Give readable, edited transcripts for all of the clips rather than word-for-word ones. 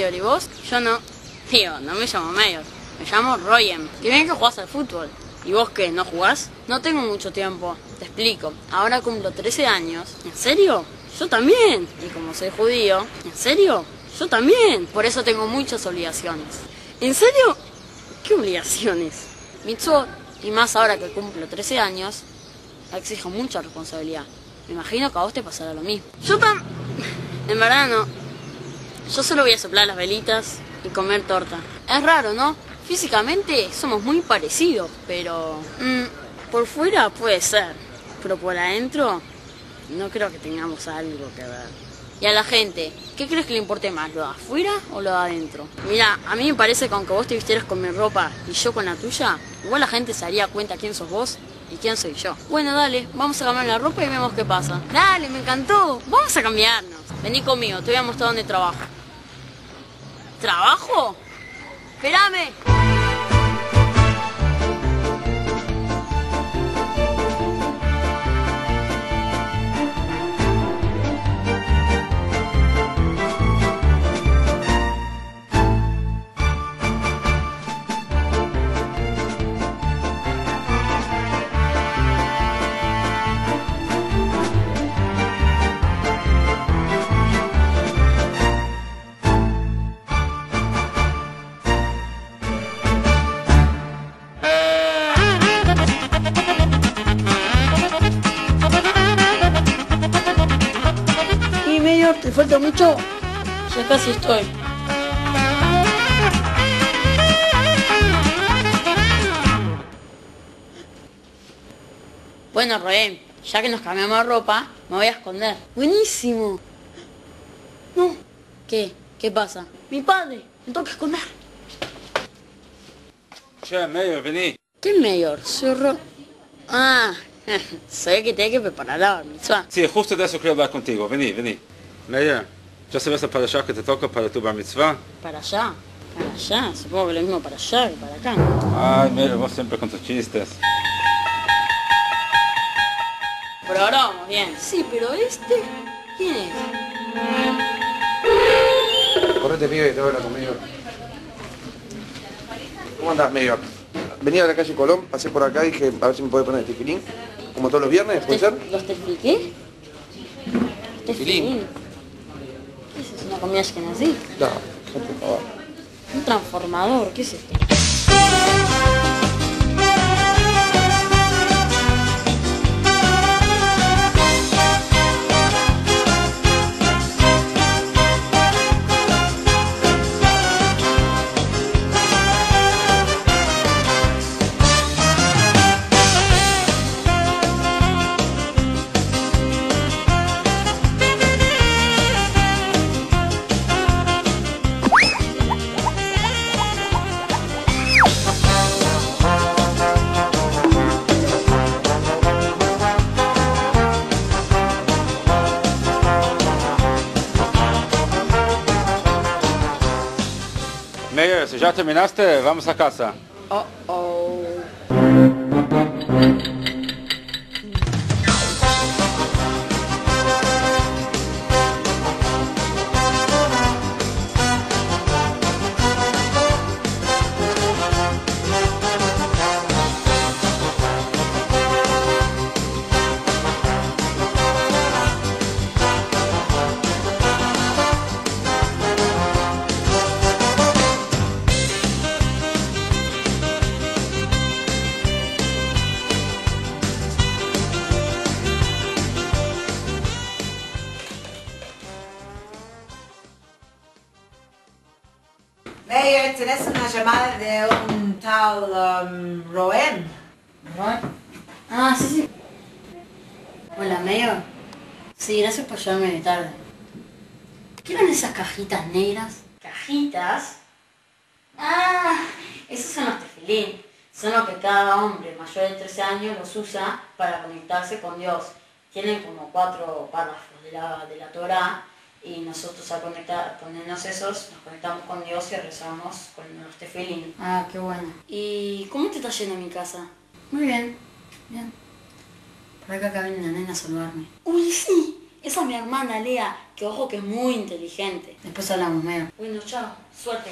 Mayor, ¿y vos? Yo no. Tío, no me llamo Mayor. Me llamo Royen. Que bien que jugás al fútbol. ¿Y vos qué? ¿No jugás? No tengo mucho tiempo. Te explico. Ahora cumplo 13 años. ¿En serio? Yo también. Y como soy judío. ¿En serio? Yo también. Por eso tengo muchas obligaciones. ¿En serio? ¿Qué obligaciones? Mitzvot, y más ahora que cumplo 13 años, exijo mucha responsabilidad. Me imagino que a vos te pasará lo mismo. En verdad no. Yo solo voy a soplar las velitas y comer torta. Es raro, ¿no? Físicamente somos muy parecidos, pero... por fuera puede ser, pero por adentro no creo que tengamos algo que ver. Y a la gente, ¿qué crees que le importe más, lo de afuera o lo de adentro? Mira, a mí me parece que aunque vos te vistieras con mi ropa y yo con la tuya, igual la gente se daría cuenta quién sos vos y quién soy yo. Bueno, dale, vamos a cambiar la ropa y vemos qué pasa. Dale, me encantó, vamos a cambiarnos. Vení conmigo, te voy a mostrar dónde trabajo. ¿Trabajo? Espérame. Mayor, ¿te falta mucho? Ya casi estoy. Bueno, Roem, ya que nos cambiamos de ropa, me voy a esconder. ¡Buenísimo! No. ¿Qué? ¿Qué pasa? Mi padre, me tengo que esconder. Che, Mayor, vení. ¿Qué Mayor? Soy Ah, sé que tengo que preparar la bar mitzvah. Sí, justo de eso quería hablar contigo. Vení, vení. Mayor, ¿ya sabes la parashá que te toca para tu bar mitzvah? ¿Para allá? Para allá. Supongo que lo mismo para allá que para acá, ¿no? Ay, Mayor, vos siempre con tus chistes. Pero ahora vamos bien. Sí, pero este... ¿Quién es? Correte, pibe, te voy a hablar conmigo. ¿Cómo andás, Mayor? Venía de la calle Colón, pasé por acá y dije, a ver si me puede poner el tefilín. Como todos los viernes, ¿puede ser? ¿Los tefilín? Tefilín. ¿Qué es eso? ¿Una comida ashkenazí? No, gente, por favor. Un transformador, ¿qué es esto? Mayor, si ya terminaste, vamos a casa. Oh. Mayor, tenés una llamada de un tal Roem. Ah, sí. Hola, Mayor. Sí, gracias por llevarme de tarde. ¿Qué eran esas cajitas negras? ¿Cajitas? Ah, esos son los tefilín. Son los que cada hombre mayor de 13 años los usa para conectarse con Dios. Tienen como 4 párrafos de la Torá. Y nosotros al ponernos esos, nos conectamos con Dios y rezamos con los tefilín. Ah, qué bueno. ¿Y cómo te está yendo en mi casa? Muy bien, bien. Por acá viene una nena a saludarme. Uy, sí, Esa es mi hermana Lea, que ojo que es muy inteligente. Después hablamos, Mayor. Bueno, chao. Suerte.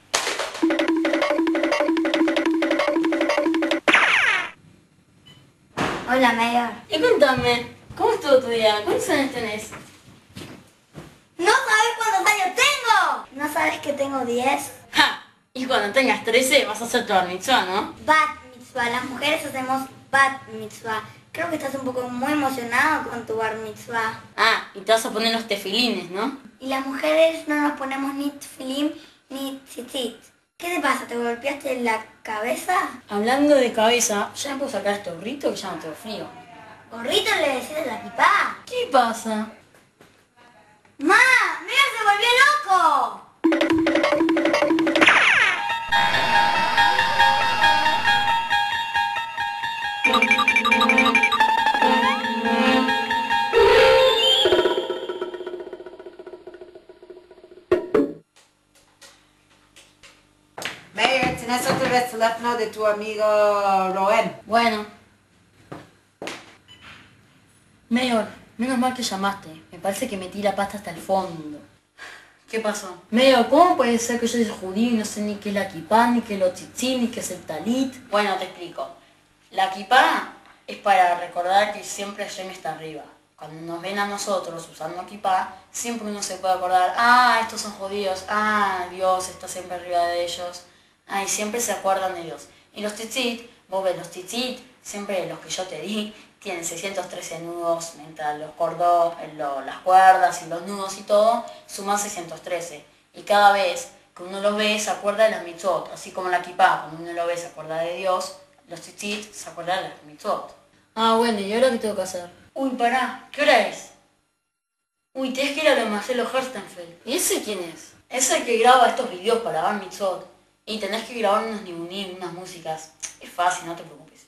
Hola, Mayor. Y cuéntame, ¿cómo estuvo tu día? ¿Cuántos años tenés? ¿No sabes cuántos años tengo? ¿No sabes que tengo 10? ¡Ja! Y cuando tengas 13 vas a hacer tu bar mitzvah, ¿no? Bat mitzvah. Las mujeres hacemos bat mitzvah. Creo que estás un poco muy emocionado con tu bar mitzvah. Ah, y te vas a poner los tefilines, ¿no? Y las mujeres no nos ponemos ni tefilín ni tzitzit. ¿Qué te pasa? ¿Te golpeaste la cabeza? Hablando de cabeza, ya me puedo sacar este gorrito que ya no tengo frío. ¿Gorrito le decís de la kipá? ¿Qué pasa? ¡Ma! ¡Mira, se volvió loco! Meir, tenés otra vez el teléfono de tu amigo Roem. Bueno. Mayor, menos mal que llamaste. Me parece que metí la pasta hasta el fondo. ¿Qué pasó? Mayor, ¿cómo puede ser que yo soy judío y no sé ni qué es la kipá, ni qué es lo tzitzit, ni qué es el talit? Bueno, te explico. La kipá es para recordar que siempre Hashem está arriba. Cuando nos ven a nosotros usando kipá, siempre uno se puede acordar, ah, estos son judíos, ah, Dios está siempre arriba de ellos. Ah, y siempre se acuerdan de Dios. Y los tzitzit, vos ves los tzitzit, siempre los que yo te di, tienen 613 nudos, mientras los cordos, las cuerdas y los nudos y todo, suman 613. Y cada vez que uno los ve, se acuerda de las mitzvot, así como la kipá, cuando uno lo ve, se acuerda de Dios, los tzitzit se acuerdan de las mitzvot. Ah, bueno, ¿y ahora qué tengo que hacer? Uy, pará, ¿qué hora es? Uy, tenés que ir a lo de Marcelo Herstenfeld. ¿Y ese quién es? Es el que graba estos videos para Bar Mitzvot. Y tenés que grabar unos nibunim, unas músicas. Es fácil, no te preocupes.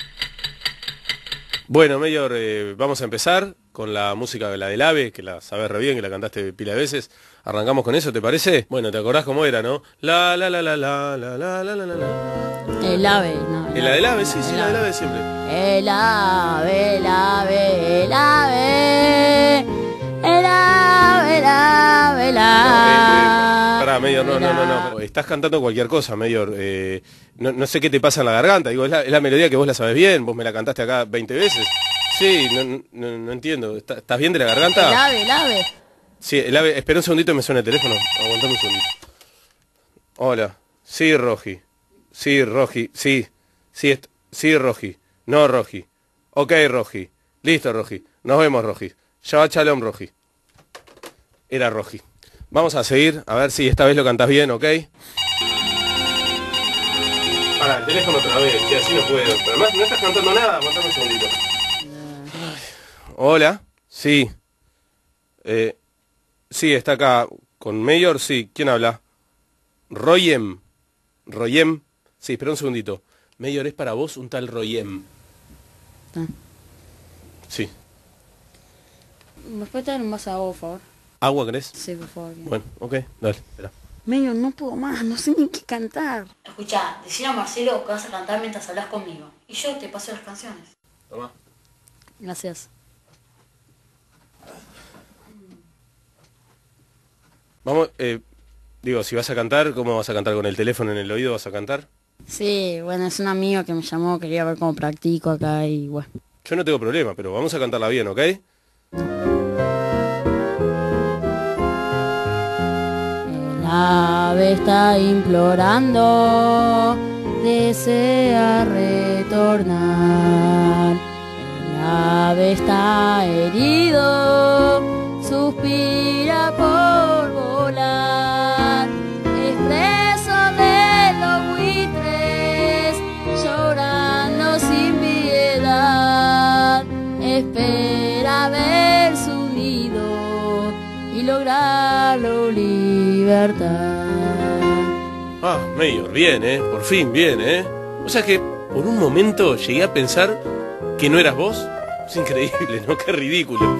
Bueno, Mayor, vamos a empezar con la música de la del AVE, que la sabés re bien, que la cantaste pila de veces. Arrancamos con eso, ¿te parece? Bueno, ¿te acordás cómo era, no? La la la la la la la la la la. El ave, no. ¿La del AVE? Sí, la del AVE siempre. El ave, el ave, el ave. El ave, el ave, el ave. Pará, Mayor, no. Estás cantando cualquier cosa, Mayor. No sé qué te pasa en la garganta. Digo, es la melodía que vos la sabés bien. Vos me la cantaste acá 20 veces. Sí, no entiendo. ¿Estás bien de la garganta? El ave, el ave. Sí, el ave. Espera un segundito y me suena el teléfono. Aguantame un segundito. Hola. Sí, Roji. Sí, Roji. Sí. Sí, Roji. No, Roji. Ok, Roji. Listo, Roji. Nos vemos, Roji. Shabbat Shalom, Roji. Era Roji. Vamos a seguir, a ver si esta vez lo cantás bien, ¿ok? Para, el teléfono otra vez, que así no puedo. Pero además no estás cantando nada, aguantame un segundito. Hola, sí. Sí, está acá con Mayor, sí. ¿Quién habla? Royem. Royem. Sí, espera un segundito. Mayor, es para vos un tal Royem. Sí. ¿Me puedes traer un vaso de agua, por favor? ¿Agua querés? Sí, por favor. Bien. Bueno, ok, dale, espera. Medio, no puedo más, no sé ni qué cantar. Escuchá, decile a Marcelo que vas a cantar mientras hablas conmigo. Y yo te paso las canciones. Toma. Gracias. Vamos, digo, si vas a cantar, ¿cómo vas a cantar? ¿Con el teléfono en el oído vas a cantar? Sí, bueno, es un amigo que me llamó, quería ver cómo practico acá y bueno. Yo no tengo problema, pero vamos a cantarla bien, ¿ok? El ave está implorando, desea retornar. El ave está herido, suspira por volar. Es preso de los buitres, llorando sin piedad. Espera ver su nido y lograrlo libertad. Ah, Mayor, bien, por fin, bien, O sea que por un momento llegué a pensar que no eras vos. Es increíble, ¿no? Qué ridículo.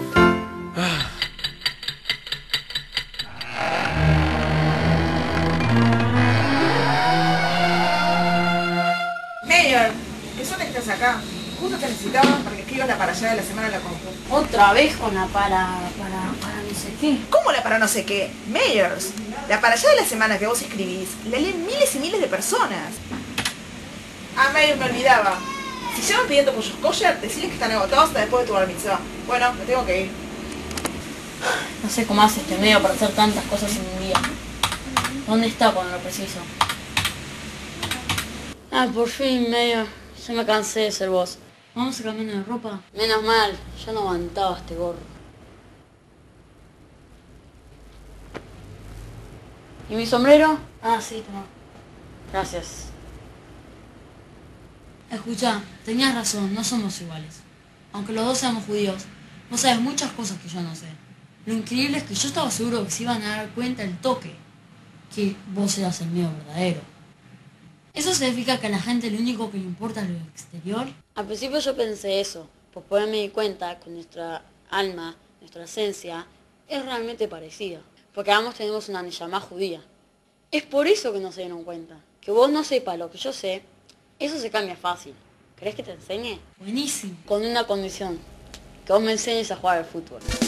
Mayor, ¿qué son estas acá? Justo te necesitaba para que escribas la parashá de la semana en la compu. Otra vez con la para no sé qué. ¿Cómo la para no sé qué? Mayors. La parashá de la semana que vos escribís la leen miles y miles de personas. Ah, Mayors, me olvidaba. Si llaman pidiendo pollos kosher, decirles que están agotados hasta después de tu bar mitzvah. Bueno, me tengo que ir. No sé cómo hace este medio para hacer tantas cosas en un día. ¿Dónde está cuando lo preciso? Ah, por fin, medio. Ya me cansé de ser vos. ¿Vamos a cambiar de ropa? Menos mal, yo no aguantaba este gorro. ¿Y mi sombrero? Ah, sí, toma. Gracias. Escuchá, tenías razón, no somos iguales. Aunque los dos seamos judíos, vos sabes muchas cosas que yo no sé. Lo increíble es que yo estaba seguro que se iban a dar cuenta el toque, que vos eras el mío verdadero. ¿Eso significa que a la gente lo único que le importa es lo exterior? Al principio yo pensé eso, pues después me di cuenta que nuestra alma, nuestra esencia, es realmente parecida. Porque ambos tenemos una neyamá judía. Es por eso que no se dieron cuenta. Que vos no sepas lo que yo sé, eso se cambia fácil. ¿Querés que te enseñe? Buenísimo. Con una condición, que vos me enseñes a jugar al fútbol.